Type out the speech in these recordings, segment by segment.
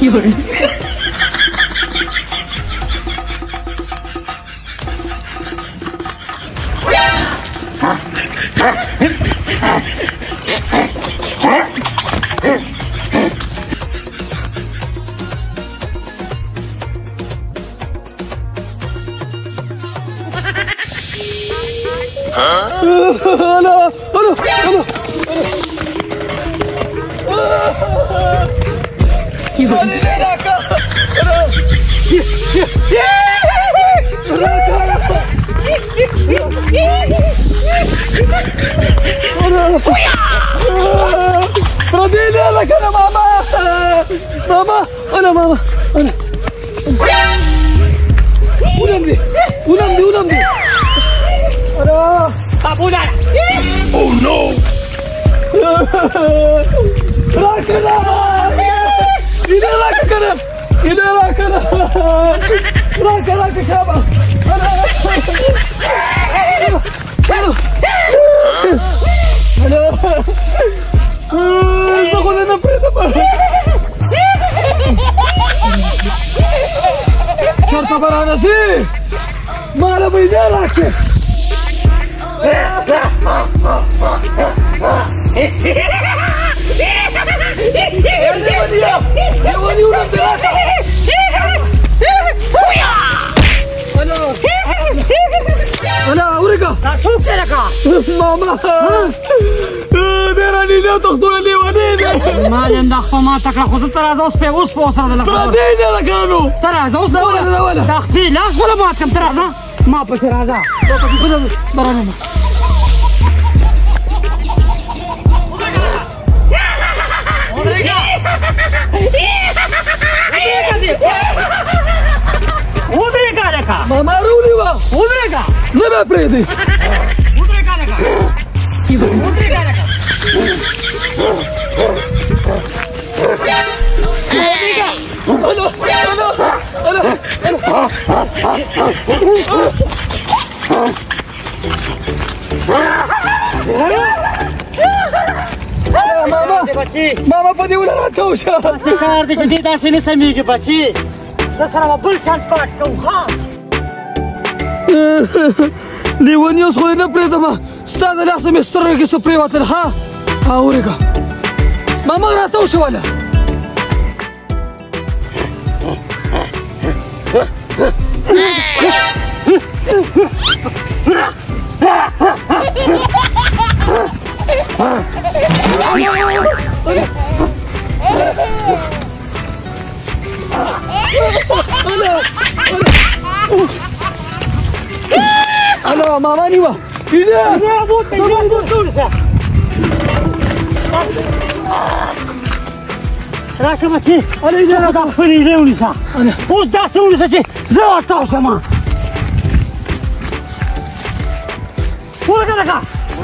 رديني لك انا ماما ماما انا ماما انا ولمدي انا ابونا اوه نو راكنا إلى راكنا كابا أنا تقول أنا بريدة شرطة برانا سي ما أنا بيدارك أنا أوريكا شوف لك ماما دراني لا تقتلني ونيني ما يندخ ما تكره خذ ترى اوس في وصل لك رديني لك انا ترى اوس ولا دختي لا ولا ما كم ترى ما بصير هذا برانا ماما رولي وا ودريكا نبا بريدي ودريكا لك ماما بدي ولا راتوشا سكار دي شديد اسني سميكي بچي دسره بل شان پات کوم خان لیونیوس خو نه پرېدم ستا د لاسه مې سترګې څه پرېوتل ها اورېږه ماما راته وشوله أنا ماما نيوا إذا أنا أبوت تورسا راشة ماتي أنا إذا أنا كافري لونيسا أنا ودا سونيسا شيء زوا تورسا ما ورجع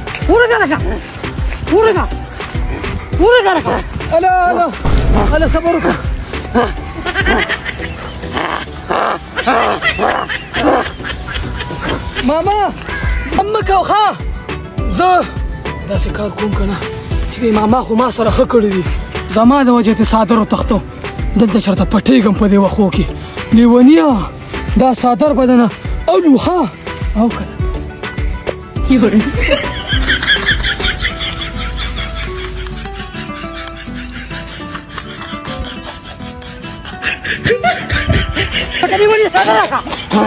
أنا صبرك ماما امك او ها زه داسې کار کوم کنه چې ماما خو ما سره ښه کړی دي زما د وجې ته صادر وتښتو دلته چېرته پټېږم په دې وښو کې لیونیه دا صادر بدنه اولو ها او کنه لیونیه صادر راکړه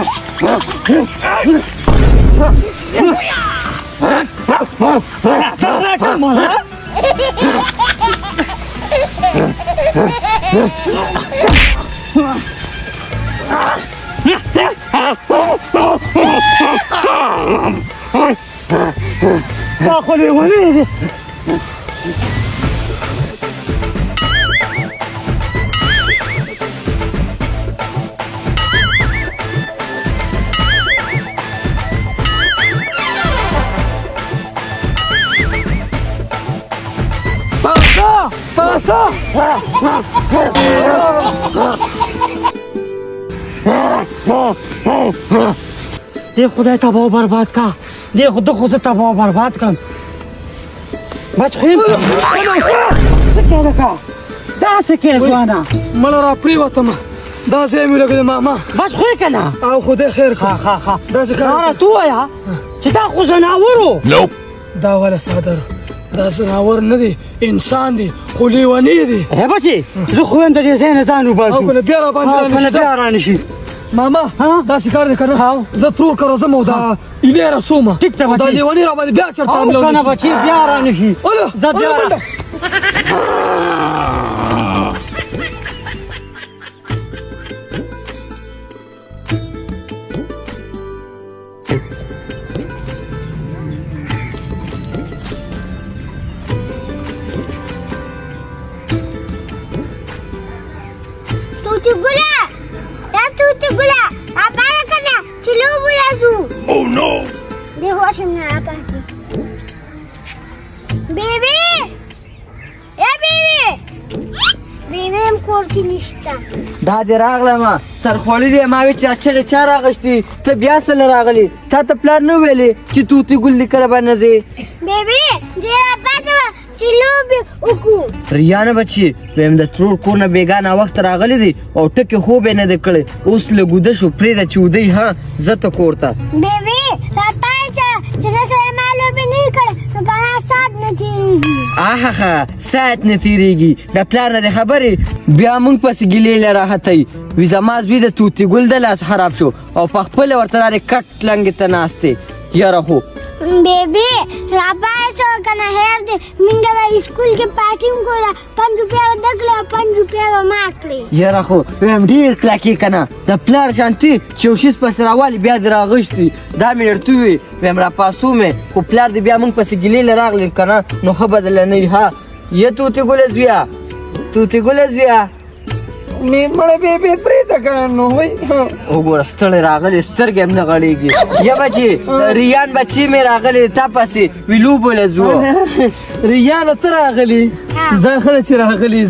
Pasa! دې خدای تباہ برباد کا دې خود تباہ برباد کړم بچ خیم څه کې لکه دا څه کې ځوانه مړه را پرېوتمه دا ځای مې لګېد ماما بس خو یې که نه او خدای خیر کړه ښه داسې کار راته ووایه چې دا خو زناور و دا وله ساده دا زناور نه دی انسان دی خو لیونی دی بچې زه خو یم د دې ځای نه ځان وباسو او کله بیا راباندې بیا رانشي ماما داسې کار دی که نه زه ترور کره ځم او دا ایلې رسومه ټیک ده دا لیوني راباندې بیا چېرته او که نه بچې بیا رانشي زه بیا Tutu gula, apa nak kena? Cilo bola su. Oh no. Dia buat macam apa sih? Baby, ya baby. Baby mkorti nishta. دا دې راغلمه سرخوړلي دی ما وی چې اچغې چا راغشتي ته بیا څه راغلي تا ته پلار نه ویلې چې توتي ګل دې کله به نه ځې Baby, dia apa tu? Cilo uku. ریانه بچي ویم د ترور کور نه بېګانه وخت راغلی دی او ټکې خوب یې نه دی کړی اوس لږ شو پرېږده چې ودی ها زه ته کور ته Baby, راپاشه چې زه سره معلومې نه کړې نو کنه ساعت نه تېرېږي. آهاها ساعت نه تېرېږي د پلار نه دې خبرې بیا موږ پسې ګیلې له راحتوي وي زما زوی د توتي ګل د لاس خراب شو او په خپله ورته لارې کټ لنګې ته ناست دی یاره خو Baby, راپاشه کنه هیر دې منګه به سکول کې پارټي وکړه 5 روپیا به دکړه 5 روپیا به ما کړې یاره خو ویم ډېر کلکې که نه د پلار شانتي چې یو شیز پسې راوالي بیا دې راغشتي دا مې درته ووي ویم راپاسو مې خو پلار دې بیا موږ پسې ګیلې له راغلي که نه نو ښه بدله نه وي ها یه توتي ګله زویه توتي ګله زویه مړه بېبې پرېږده که نه نو وایي وګوره ستړی راغلی سترګې هم نه غړېږي یا بچې ریان بچې مې راغلی تا پسې وي لوبو له ځو ریانه ته راغلې ځان ښه ده چې راغلې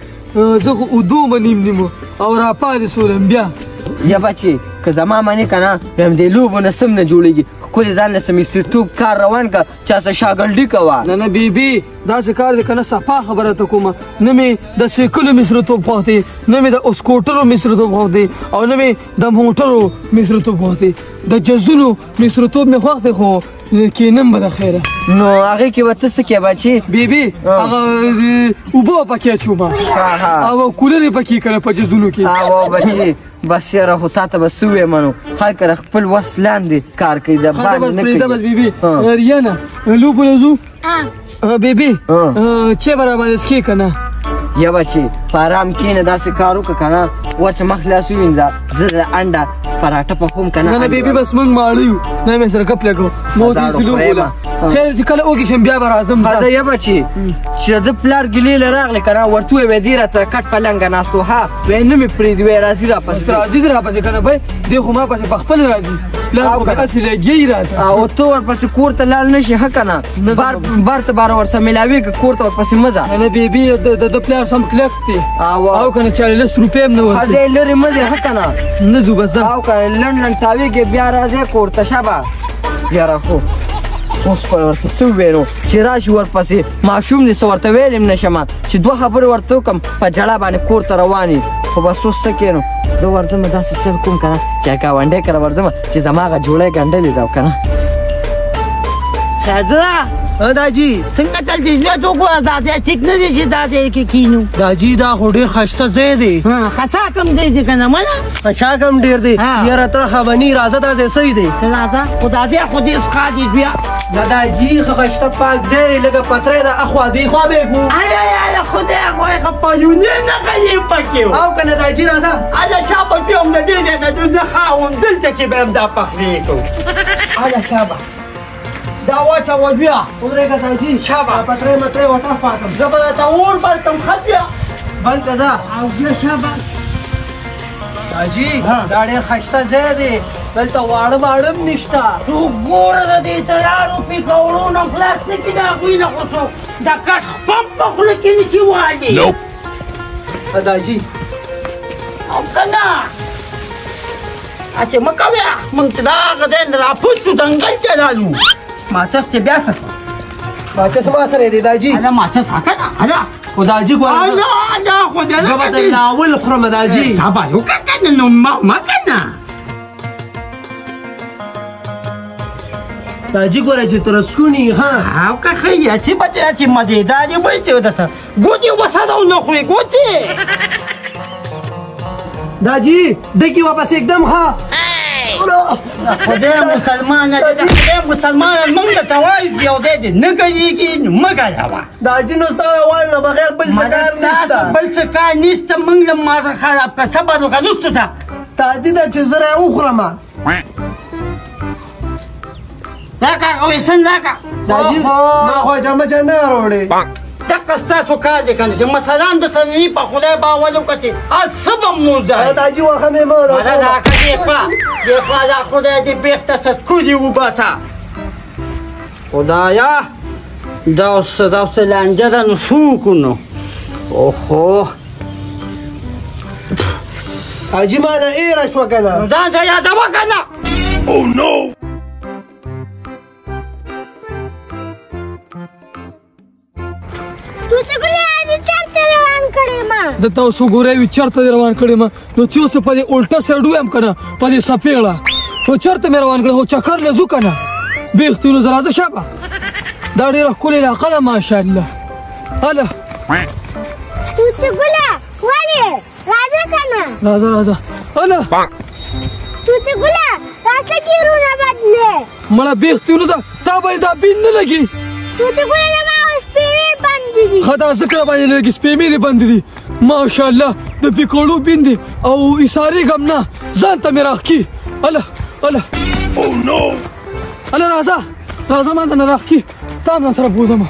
زه خو اودو به نیم او راپاتې سولم بیا یا بچې که زما منې که نه ویم دې لوبو نه سم نه جوړېږي ښکلې ځان له سمیستریتوب کار روان که چا څه شاګردي کوه نه بیبي داسې کار دی که نه صفا خبره ته کومه نه مې د سیکلو مصریتوب خوښ دی نه مې د اسکوټرو مصریتوب خوښ دی او نه مې د موټرو مصریتوب خوښ دی د جزونو مصریتوب مې خوښ دی خو کینم به د خیره نو هغې کې به ته څه کې بچې بیبي هغه اوبه پکې اچومه او کولر یې پکې که نه په جزونو کې بچې بس یاره خو تا ته به څه ووایم نو هر کله خپل وس لاندې کار کوي د باندې نه کوي بس بیبي ریانه لوبو له ځو بیبي چای به راباندې څښې که نه یا بچې په ارام کښېنه داسې کار وکړه که نه ورشه مخ لاس ووینځه زه د انډه پراټه پخوم که نه بیبي بس موږ ماړه یو نه مې سره ګپ لګو مو دې سلو بوله خیر چې کله وږي شم بیا به راځم ښه ده یا بچې چې د پلار ګیلې له راغلی که نه ورته وویې دې راته کټ په لنګه ناست و ها وایي نه مې پرېږدي وایي راځي راپسې راځي دې راپسې که نه بی دې خو ما پسې پخپل راځي پلار خو هسې لګیږي راته او ته ورپسې کور ته لاړ نه شي ښه که نه بار ته باره ورسره میلاوېږه کور ته ورپسې مه ځه نه بیبي د پلار سم کلک دی او که نه چاړې 10 روپۍ هم نه ورکوي ښځې لرې مه ځې ښه که نه نه ځو بس ځه او که لنډ لنډ تاوېږې بیا راځې کور ته شبه یاره خو اوس خو ورته څه ووایې نو چې راشي ورپسې ماشوم دې څه ورته ویلی هم نه شمه چې 2 خبرې ورته وکړم په جړه باندې کور ته روان یې خو بس اوس څه کوې نو زه ورځم داسې چل کوم که نه چې ګاونډی کره ورځم چې زما هغه جوړی ګنډلې ده که نه ښځه داجي څنګه دلته عزت وکړه دا ځای ټیک نه دی چې دا ځای کې کینو داجي دا خو ډېر ښایسته ځای دی خسا کم دی چې که نه منه خشاک هم ډېر دی یاره ته خبني راځه دا ځای صحیح دی راځه خو دا ځای خو دې څښا دي بیا دا داجي ښه ښایسته پاک ځای دی لږه پتری ده اخوا دې خوا به یې کړو له خدای خدای ښه پایونې نه کوي پکې او که نه داجي راځه چا پکې هم د دې ځای نه د خاوم دلته کې به هم دا پخلی کوو شابه دا واچوه بیا ودرېږه داجي شابه پتری متری وټه پاکم زه به درته اور بلکم ښه بیا بلکه ځه او بیا شابه داجي دا ډېر ښایسته ځای دی دلته واړه واړه هم نشته څوک ګوره د دې تیارو پیکوړو نه پلاستیکي د هغوی نه خو څوک د کټ پمپ په خوله کې نشي والي داجي او که نه هسې مه کوې موږ چې دا هغه ځای نه راپوستو ځنګل ته لاړو ماچس چې بیا څه کړه ماچس ما سره دی داجي هله ماچس راکړه هله خو داجي ګوره نه دا خو دې زه به د ناول خورم داجي صبر وکړه کنه نو مه کنه داجي ګوره چې تر سکونی ها او که ښه چې به چې مزېدار یې وایي چې درته ګوتې وسره ونه خورې ګوتې داجي دکی واپس एकदम ها خدای مسلمانه دې خدای مسلمانه موږ ته وایي چې یو دی نه کوي نو مه کوه داجي نو ستا وایي نه بغیر بل څه کار نشته بل څه کار نشته موږ له ماته خراب کړه صبر وکړه لوستو ته تعدي ده چې زه را وخورم راکړه ویسن راکړه داجي ما خو جامه جان نه راوړې دقه ستاسو کار دی کنه چې مثلا درته نه په خدای باور وکړه چې څه به مو ځای داجي واخه مې ما راکړه دې خوا دا خدای دې بېرته سکودي وباسه خدایا دا اوس لانجه ده نو څه وکړو نو اوهو حاجي ما نه ایره شوه که نه ځان ته یادوه که نه د تاسو ګورې وی چرته روان کړی ما نو چې اوس په دې الټا سایډ وایم کنه په دې سپېړه خو چرته مې روان کړی هو چکر لزو کنه بیختونو زراده شابه دا ډېره ښکلې علاقه ده ماشاءالله هله توته ګله ولې راځه کنه راځه هله توته ګله راځه کیرونه بدلې مړه بیختونو ده تا باندې دا بین نه لګي توته ګله ما اوس پیوې باندې دي خدا ذکر باندې لګي سپېمې دې باندې دي ماشاءالله د پیکوړو بین دي او ایساري غم نه ځان ته مې راخکي هله او نو هله راځه ما ته نه راخکي تا هم سره بوځم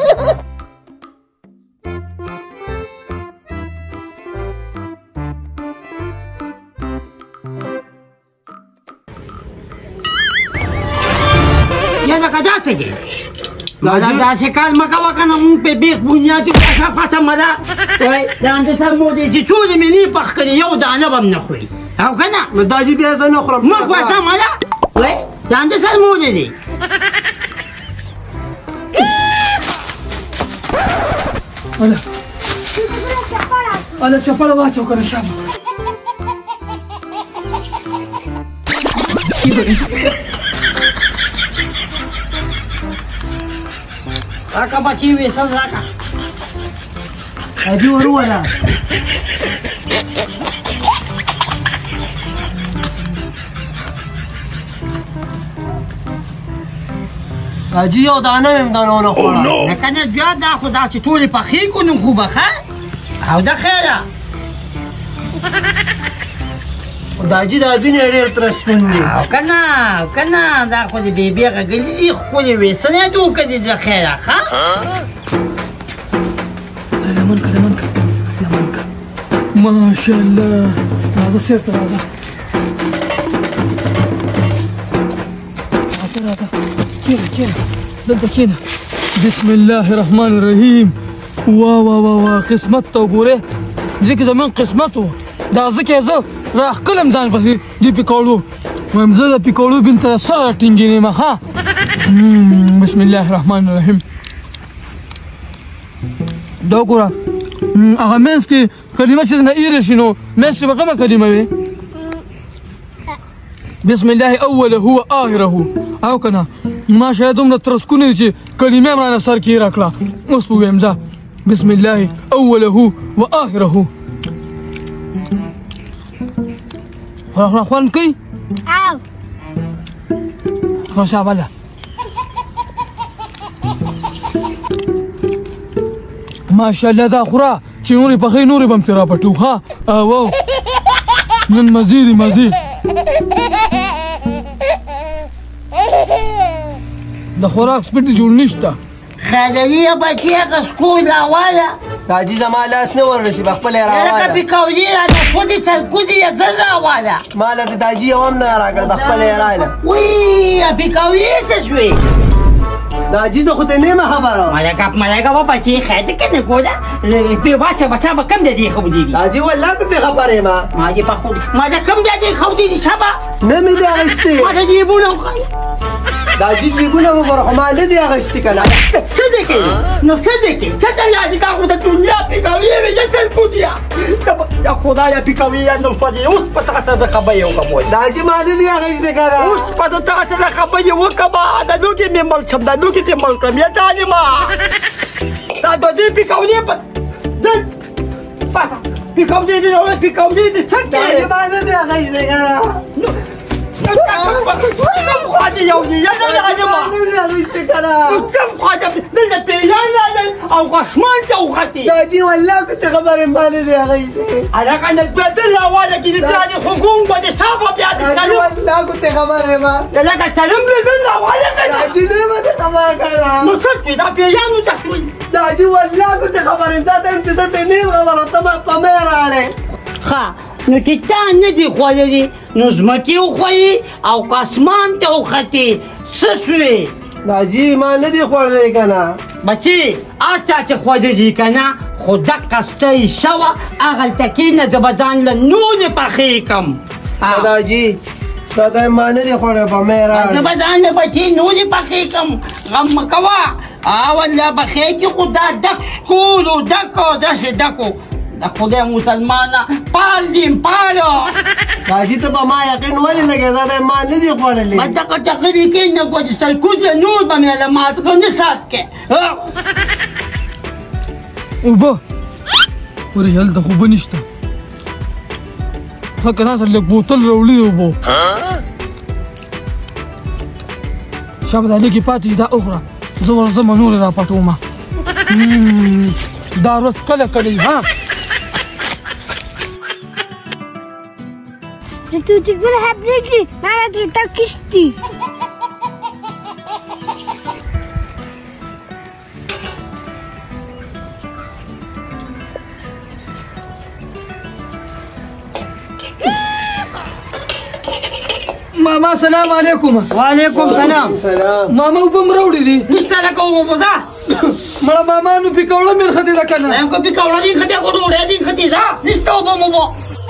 یا لکه داسې کې داسې کار مه کوه که نه مونږ پې بیخ بنیاد یو پسه مده وایي د اندسر مو دی چې ټولې مې نه پخ کړي یو دانه به م نه خوري او که نه نو داجي بیا زه نه خورم موږ پسه مده وایي د اندسر مو دی هله چپړه واچو که نه شابه راکه بچي ویسن راکه حاجي وروله حاجي یو دانه مې هم دانه ونه خوړه لکه نه بیا دا خو داسې ټولې پخې کړو نو خو به ښه او ده خیره داجي دا بینې ډېر ترسکون دي او که نه دا خو د بېبې غږلي دي ښکلې ویسنې دي وکړې د خیره ښه لمن که ماشاءالله راځه سیر ته راځه کېنه دلته کېنه بسم الله الرحمن الرحیم وا قسمت ته وګورې ځکه زمون قسمت و دا ځکه زه راښکلم ځان پسې دې پیکوړو وایم زه د پیکوړو بین ته سره ټینګېنم ښه بسم الله الرحمن الرحیم دا وګوره هغه منځ کې کلمه چې نه ایره شي نو منځ کې به کومه کلمه وي بسم الله اوله هو آخره او که نه ما شاید دومره ترسکونه دي چې کلمې هم رانه سر کې ایره کړه اوس به ووایم ځه بسم الله اوله و آخره خوند کوي او شابله ماشاءالله دا خوره چې نورې پخې نورې به م ترې راپټو ښه او نن مزې د خوراک سپیټ جوړ نشته خیري بچیه سکول راواله داجي زما لاس نه ورنشي به خپله یې راواله لکه پیکولي راته خودې سرکودې یې زه راواله ما له د داجي یو هم نه راکړه به خپله یې راله وی پیکولي څه شوې داجي زه خو ته نه یم خبره ملکه به بچې خیر دې که نه ګوده بچه بچه به کم دی دې ښودې دي داجي والله ته دې خبره یم ما دې په خود ما د کم بیا دې ښودې دي شبه نه مې دې اخیستې ما د جیبونه وښایي دا جی جیبونه وګوره خو ما نه دي اخیستي که نه څه دې کوي نو څه دې کوي څه څنګه دي دا خو د دنیا پیکاوي وي چې چل پوتیا یا خدایا پیکاوي یا نو فدی اوس په تاسو د خبرې وکوي دا جی ما نه دي اخیستي که نه اوس په تاسو د خبرې وکما دا نو کې مې ملک دا نو کې دې ملک یا تعلیمه دا د دې پیکاوي په دل پاسه پیکاوي دې نو پیکاوي دې څنګه دا جی ما نه دي اخیستي که نه څم خواجه یو دی یا څم خواجه دلته پیران او غشمان ته وختي دا جی والله که ته خبرې ما نه دي اخیستي هلکه د بدل راواله کې د بیا د حکوم به د صافه بیا د دا جی والله که ته خبرې ما لکه چلم بدل راواله دا جی نه به ته خبره که نه نو څه شوي دا پیرانو څه شوي دا جی والله که ته خبرې تا ته یم چې ته ته نیم خبره ته ما په مې راغلې ښه نو چې تا نه دي خوړلي نو ځمکې وخوړي او که اسمان ته وختې څه سوې دا جی ما نه دي خوړلی که نه بچې هر چا چې خوړلي که نه خو دقه ستړې شوه هغلته کښېنه زه به ځان له نورې پخې کړم دا جی دا ته ما نه دي خوړی په مې راغلې زه به ځان له بچې نورې پخې کړم غم مه کوه والله پخې کې خو دا ډک سکولو ډکو داسې ډکو د خدای مسلمانه پال دیم پالو دا جی ته په ما یقین ولې لګې دا ته ما نه دي خوړلی ما دغه تقریر کې نه کوم چې سلکوز نور به مې له مات کو نه سات کې اوبه ورې هلته خو اوبه نشته ښه که ناسره لږ بوتل راوړي اوبو شابه دا لږې پاتې دا وخوره زه ورځم نورې را پټومه دا ورځ کله کله وي ها Tutti quelle happy, ma la tutta kisti. ماما سلام علیکم وعلیکم سلام ماما اوبه م راوړي دي نشته لکه اوبه ځه مړه ماما نو پیکوړه مې نښتې ده که نه یم که پیکوړه دې نښتې خو ډوډۍ دې نښتې ځه نشته اوبه موبه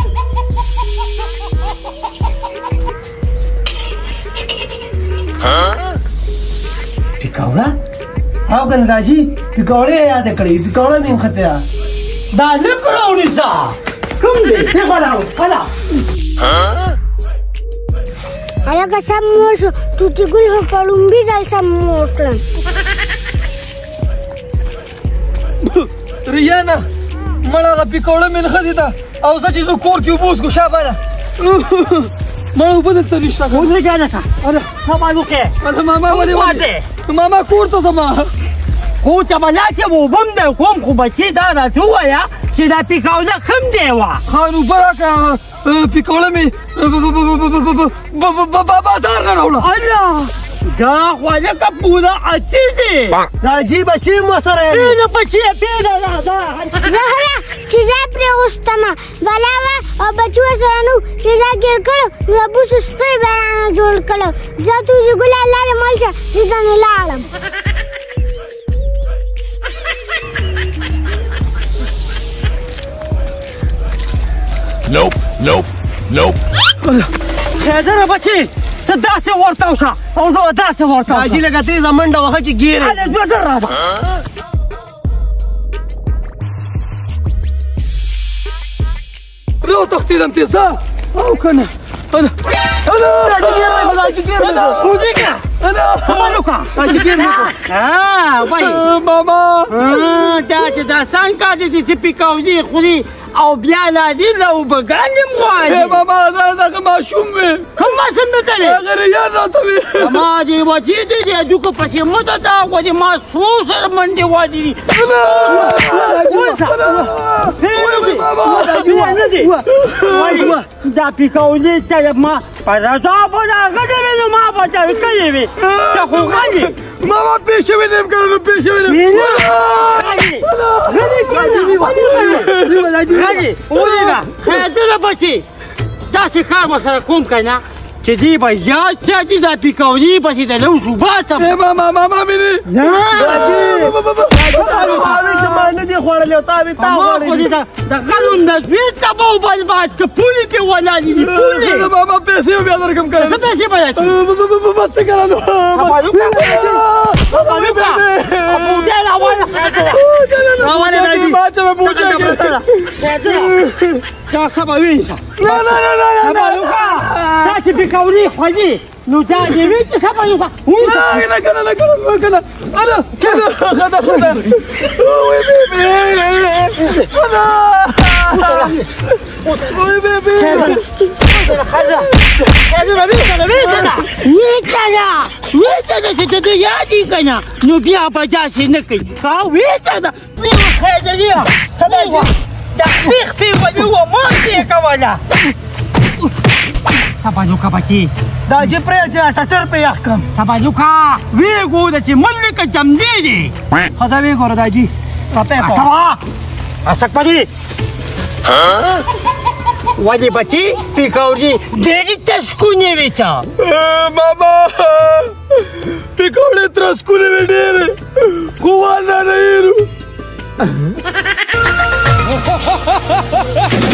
پیکوړه او که نه دا جی پیکوړې یې یاده کړې پیکوړه مې نښتې ده دا لږ راوړي ځه کوم دی کله Alaga sammoso, tutti quelli che fanno un viso al sammoso. ریانا مړه هغه پیکوړه مې نښتې ده او زه چې زه کور کې اوبه وڅښو شابه مړه اوبه دلته نشته که ودرېږه لکه سامان وکړې هلته ماما ولې واده ماما کور ته ځمه کور ته به لاړ شم اوبه م در کوم خو بچې دا راته ووایه چې دا پیکوړه کوم دی وه ښه نو اوبه راکړه پیکوړه مې بازار نه راوړه الله دا خو لکه پوره اتې دی دا جی بچې مو سره یې پېنه بچې پېنه زهره چې زه پرې غوښتمه بلا وه او بچو سره نو چې زه ګیر کړو نو د بوسو ستړی به رانه جوړ کړو زه توزي ګله لارې مل شه زه ځنې لاړم خیدره بچې ته داسې ورته وشه او زه به داسې ورته دا جی لکه تیزه منډه وهه چې ګیرې هله 2 زره راځه را وتښتېدم تېزه او که نه ماما دا چې دا څنګه کار دی چې پیکاوي خوري او بیا لادي له اوبهګانې م غواړي ماما دا دغه ماشوم وې کوم ماشوم دی ته دی هغه ریان راته وې ما دې بچې دی د هډوکو پسې مته ده خو د ماسو سره منډې وادي دي دا پیکاوي ته ما په رضا به د هغه دی وې نو ما به ته کړې وې ته خو غلې ماما پیښه وې نیم کړه نو پیښه وې نیم غلې ولیده خیدره بچې داسې کار به سره کوم که نه چې دی به یاد ساتي دا پیکوري پسې د لوس وباسم ماما مینې نه زمانه دي خوړلې او تا وې تا خوړلې د غلو نزوې ته به وبرباد که پولې پې ولاړې دي پولې ماما پیسې بیا درکم څه پیسې به درکړي بس کنه نو بوټه راواله راواله راځي ما ته بوټه دا څه به وینځه دا چې پیکوري خوړي نو دا دې وي چې څه به وینځه کنه خدا وای بیبی ویچه چې ته یادې که نه نو بیا به داسې نه کوي ویچه ده خیدلیا دا پیخ پیخ به دې و مات یې کوله سبانوکه بچې دا جې پرېږدې ټټر پې یخ کړم سبانوکه ویې ګوره چې ملکه جمدې دی ښځه ویې ګوره داجي اسک پدې ولې بچې پیکوري ډېرې تسکونې وې څه ماما پیکوړې ترسکونې وې ډېرې خو وانا نه یېرو